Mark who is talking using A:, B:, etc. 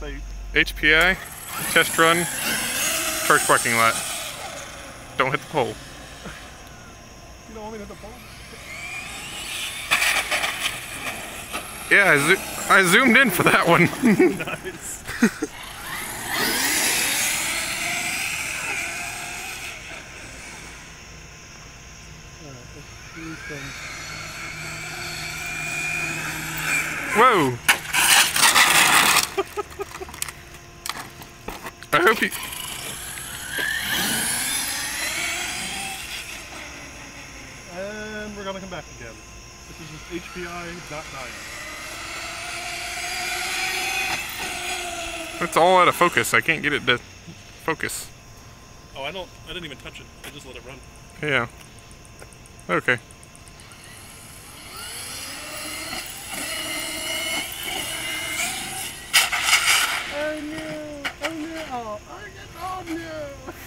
A: say?
B: HPI, test run, church parking lot. Don't hit the pole.
A: You don't want me to hit the pole?
B: Yeah, I zoomed in for that one.
A: Nice.
B: Whoa! I hope you...
A: And we're gonna come back again. This is just HPI.9.
B: It's all out of focus. I can't get it to focus.
A: Oh, I didn't even touch it. I just let it run.
B: Yeah. Okay.
A: Oh no! Oh no! Oh no!